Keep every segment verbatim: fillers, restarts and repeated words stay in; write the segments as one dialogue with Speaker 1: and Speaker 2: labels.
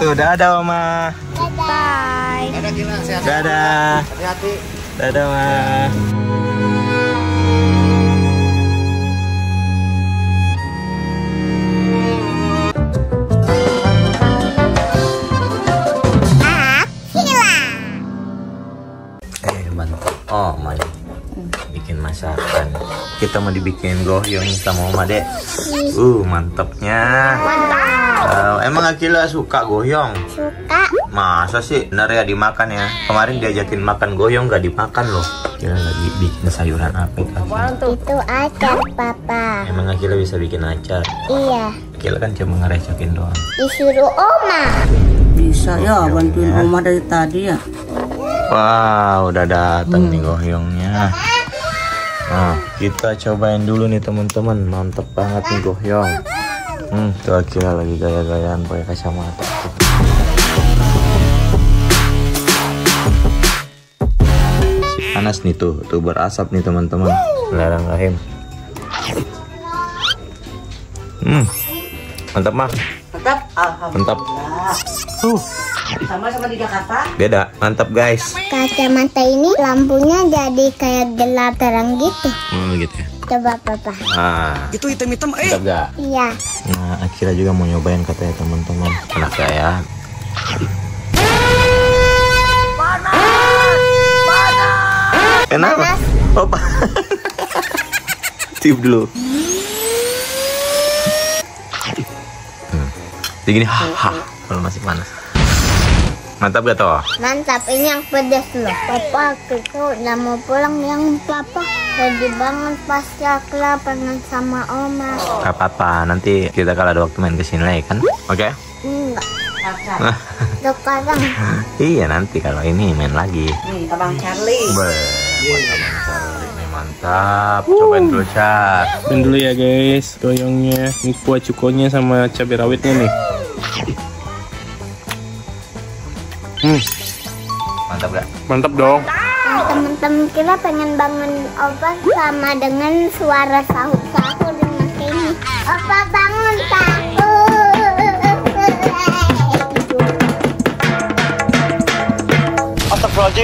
Speaker 1: Tuh, dadah Oma.
Speaker 2: Bye.
Speaker 3: Dadah Gila, sehat.
Speaker 1: Dadah.
Speaker 3: Hati-hati.
Speaker 1: Dadah Oma. Eh, mantap. Oh, Mali. Bikin masakan. Kita mau dibikin goyong sama Oma, Dek. Uh, mantapnya. Uh, emang Akila suka goyong?
Speaker 2: Suka.
Speaker 1: Masa sih? Bener ya dimakan ya? Kemarin diajakin makan goyong gak dimakan loh. Akila lagi bikin sayuran apa itu?
Speaker 2: Itu acar, Papa.
Speaker 1: Emang Akila bisa bikin acar?
Speaker 2: Iya.
Speaker 1: Akila kan cuma ngerecokin doang.
Speaker 2: Disuruh Oma.
Speaker 4: Bisa ya, bantuin Oma dari tadi ya.
Speaker 1: Wah, udah datang nih goyongnya. Nah, kita cobain dulu nih teman-teman. Mantep banget nih goyong. Hmm, tuh Akila lagi gaya-gayaan pakai kacamata. Panas nih tuh, tuh berasap nih teman-teman. Bismillahirrahmanirrahim. Hmm, mantap mah.
Speaker 4: Mantap, alhamdulillah.
Speaker 1: Mantap. Uh,
Speaker 4: Sama sama di Jakarta.
Speaker 1: beda, mantap guys.
Speaker 2: Kacamata ini lampunya jadi kayak gelap terang gitu.
Speaker 1: Hmm, gitu ya.
Speaker 2: Coba Papa.
Speaker 1: Ah,
Speaker 3: Itu hitam-hitam, eh.
Speaker 1: mantap gak?
Speaker 2: Iya.
Speaker 1: Nah, Akila juga mau nyobain katanya teman-teman. Enak gak ya? Kenapa? Oh, tiup dulu. Hmm. Jadi gini, ha, kalau masih panas. Mantap gak toh?
Speaker 2: Mantap, ini yang pedas loh. Papa, kita udah mau pulang yang Papa. Sedih banget pasti Akila pengen sama Oma.
Speaker 1: Gak apa-apa, nanti kita kalau ada waktu main kesini lagi kan? Oke?
Speaker 2: Enggak.
Speaker 1: Nah,
Speaker 2: Sekarang.
Speaker 1: iya nanti kalau ini main lagi.
Speaker 4: Nih, Abang Charlie.
Speaker 1: Ber, mantap, mantap. Ini mantap. Cobain dulu, Cak.
Speaker 5: Cobain dulu ya guys, goyongnya. Ini kuah cukonya sama cabai rawitnya nih. Hmm,
Speaker 1: Mantap gak?
Speaker 5: mantap dong.
Speaker 2: Teman-teman kita pengen bangun Opa sama dengan suara sahur-sahur dengan ini. Opa bangun sahur.
Speaker 1: Astagfirullahaladzim.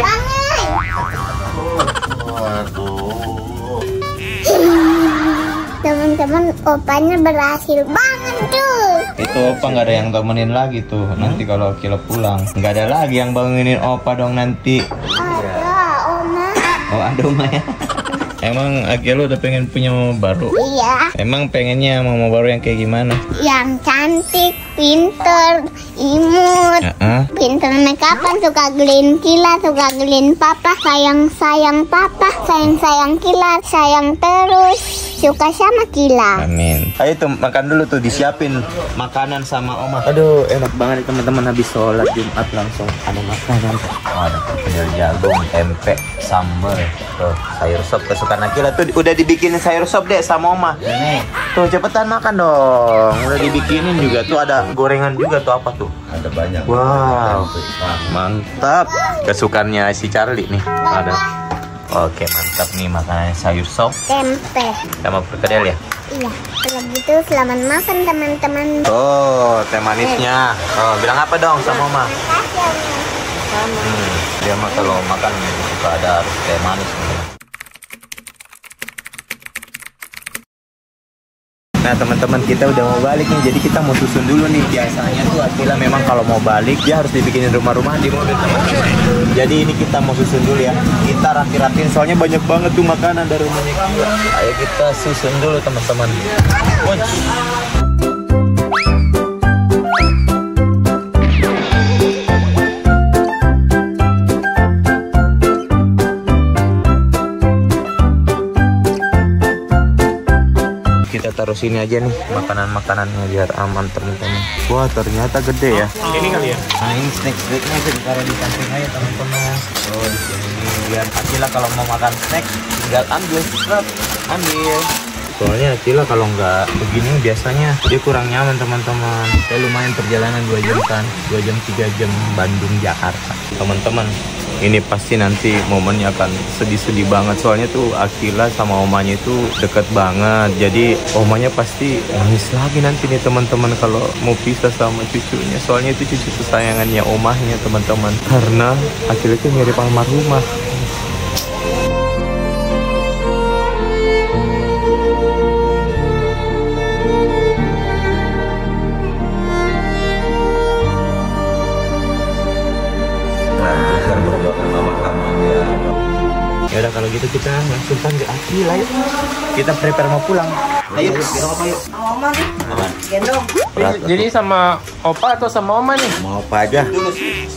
Speaker 2: Bangun. Teman-teman, opanya berhasil bangun tuh.
Speaker 1: Itu Opa nggak ada yang temenin lagi tuh. Nanti kalau Akila pulang, nggak ada lagi yang bangunin Opa dong nanti.
Speaker 2: Ada, Oma.
Speaker 1: Oh, ada Oma ya. Emang Akila udah pengen punya mama baru?
Speaker 2: Iya.
Speaker 1: Emang pengennya mama baru yang kayak gimana?
Speaker 2: Yang cantik, pinter, imut.
Speaker 1: Uh-uh.
Speaker 2: Pinter make upan, suka gelin Kila, suka gelin Papa, sayang-sayang Papa, sayang-sayang Kila, sayang terus, suka sama Kila.
Speaker 1: Amin. Ayo tuh makan dulu tuh, disiapin makanan sama Oma. Aduh, enak banget nih teman-teman, habis sholat Jumat langsung ada makanan. Oh, ada pepes jagung, tempe, sambal, tuh sayur sop kesukaan Akila tuh udah dibikinin sayur sop deh sama Oma. Ini. Tuh cepetan makan dong. Udah dibikinin juga tuh, ada gorengan juga tuh, apa tuh?
Speaker 3: Ada banyak.
Speaker 1: Wow, mantap. Kesukaannya si Charlie nih. Ada. Oke, mantap nih makanan sayur sop.
Speaker 2: Tempe.
Speaker 1: Kita mau perkedel ya?
Speaker 2: Iya. Kalau gitu selamat makan teman-teman.
Speaker 1: Oh, teh manisnya. Oh, bilang apa dong sama Oma?
Speaker 2: Makasih, Oma.
Speaker 1: Hmm, dia mah kalau makan suka ada harus teh manis. Nah teman-teman, kita udah mau balik nih, jadi kita mau susun dulu nih. Biasanya tuh Akila memang kalau mau balik dia harus dibikinin rumah-rumah di mobil teman-teman. Jadi ini kita mau susun dulu ya. Kita rapi-rapin soalnya banyak banget tuh makanan dari rumahnya Akila. Ayo kita susun dulu teman-teman. Kita taruh sini aja nih makanan-makanannya biar aman teman-teman. Wah, ternyata gede ya.
Speaker 5: Ini kali ya.
Speaker 1: Nah, ini snack snacknya bisa ditaruh di samping aja teman-teman. Oh, di sini biar Akila kalau mau makan snack tinggal ambil, cepat ambil. Soalnya Akila kalau nggak begini biasanya dia kurang nyaman teman-teman. Saya lumayan perjalanan dua jam kan, dua jam tiga jam Bandung Jakarta teman-teman. ini pasti nanti momennya akan sedih-sedih banget. Soalnya tuh Akila sama omanya itu deket banget. Jadi omanya pasti nangis lagi nanti nih teman-teman kalau mau pisah sama cucunya. Soalnya itu cucu kesayangannya omahnya teman-teman. Karena Akila itu mirip almarhumah. Ya udah kalau gitu kita langsung panggil Akila yuk. Kita prepare mau pulang. Ayo, kita apa yuk?
Speaker 4: Oma nih. Gendong.
Speaker 5: Jadi sama opa atau sama oma nih?
Speaker 1: Mau apa aja?
Speaker 2: Lagi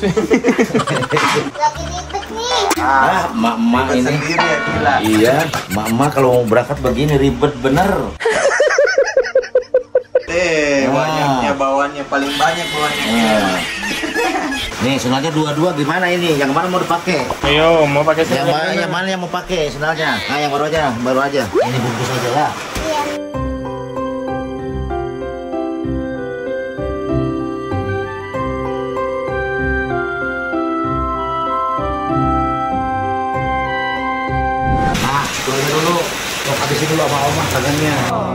Speaker 2: ribet nih.
Speaker 3: Ah, mak-mak ini. Iya, mak-mak kalau mau berangkat begini ribet bener.
Speaker 1: Eh,
Speaker 3: Ah.
Speaker 1: banyaknya bawaannya paling banyak bawaannya.
Speaker 3: Nah. Nih, sendalnya dua-dua gimana ini? Yang mana mau dipakai?
Speaker 5: Ayo, mau pakai
Speaker 3: Yang
Speaker 5: sendal
Speaker 3: mana, yang mana yang mau pakai sendalnya? Nah, yang baru aja, baru aja. Ini bungkus aja ya.
Speaker 2: Iya.
Speaker 3: Nah, tuangin dulu. Tuh, habisin dulu sama oma tangannya.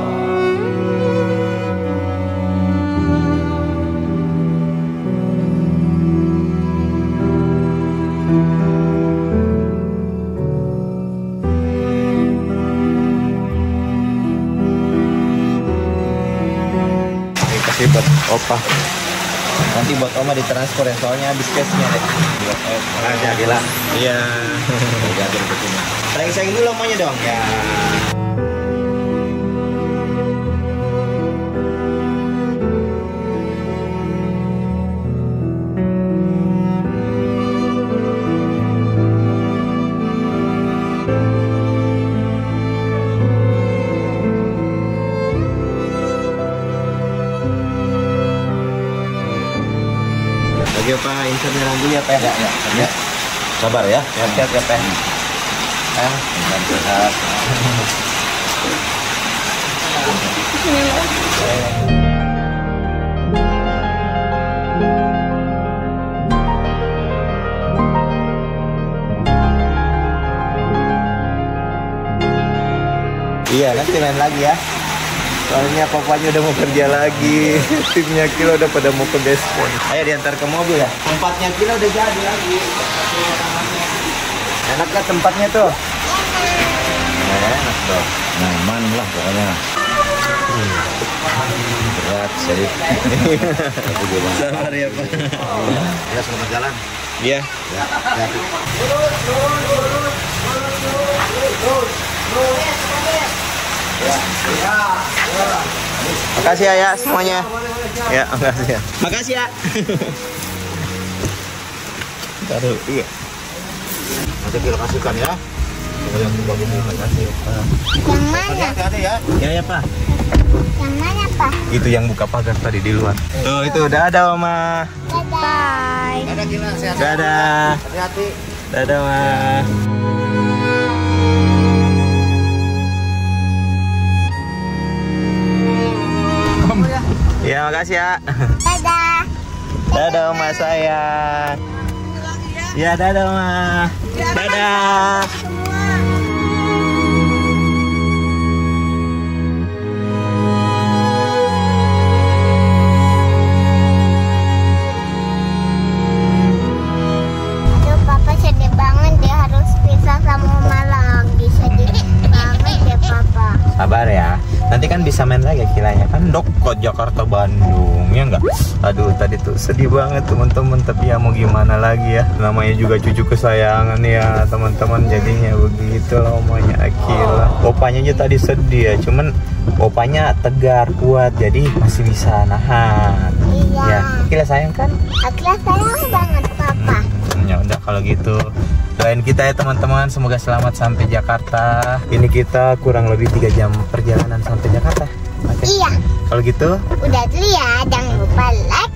Speaker 1: Ini kasih buat opa. Nanti buat oma ditransfer ya, soalnya habis cashnya deh. Buat opa.
Speaker 3: Aja, gila.
Speaker 1: Iya.
Speaker 3: Udah, udah, udah.
Speaker 1: Sayang-sayang dulu omanya dong. Ya. Lagi apa? Insert nyerang dulu ya, Pak. Ya, ya. Ya.
Speaker 3: Sabar ya.
Speaker 1: Ya, sehat ya, Pak. Eh,
Speaker 3: Sehat.
Speaker 1: iya, nanti lain lagi ya. Soalnya papanya udah mau kerja lagi. Timnya Kila udah pada mau ke base camp. Ayo diantar ke mobil ya. Tempatnya Kila udah jadi lagi. Enak gak tempatnya tuh? Enak dong.
Speaker 3: Nyaman lah pokoknya. Berat sih. Aku juga.
Speaker 1: Sabar ya, Pak.
Speaker 3: Ya, selamat jalan.
Speaker 1: Iya.
Speaker 3: Ya, hati.
Speaker 1: Makasih ya, ya semuanya. Ya, makasih ya. Makasih ya. Taruh, iya.
Speaker 3: Nanti kita kasihkan ya. Yang bagus terima kasih.
Speaker 2: Yang mana?
Speaker 3: Hati-hati ya.
Speaker 1: Ya, ya, Pak.
Speaker 2: Yang mana, Pak?
Speaker 1: Itu yang buka pagar tadi di luar. Tuh, itu udah ada, Oma.
Speaker 2: Bye.
Speaker 3: Dadah gila, sehat.
Speaker 1: Dadah.
Speaker 3: Hati-hati.
Speaker 1: Dadah, Ma. Ya, makasih ya.
Speaker 2: Dadah.
Speaker 1: Dadah, Oma sayang. Ya, dadah, Oma. Dadah.
Speaker 2: Aduh, Papa sedih banget dia harus pisah sama Mama lagi. Sedih banget ya, Papa.
Speaker 1: Sabar ya. Nanti kan bisa main lagi kiranya kan dekat Jakarta Bandung ya enggak. Aduh tadi tuh sedih banget teman-teman, tapi ya mau gimana lagi ya. Namanya juga cucu kesayangan ya teman-teman, jadinya begitu lah omanya Akila. Opanya aja tadi sedih ya, cuman opanya tegar kuat jadi masih bisa nahan.
Speaker 2: Iya.
Speaker 1: Ya, Akila sayang kan?
Speaker 2: Akila sayang banget, Papa.
Speaker 1: Ya udah kalau gitu doain kita ya teman-teman, semoga selamat sampai Jakarta. Ini kita kurang lebih tiga jam perjalanan sampai Jakarta. Oke.
Speaker 2: Iya.
Speaker 1: Kalau gitu
Speaker 2: Udah dulu ya, jangan lupa like,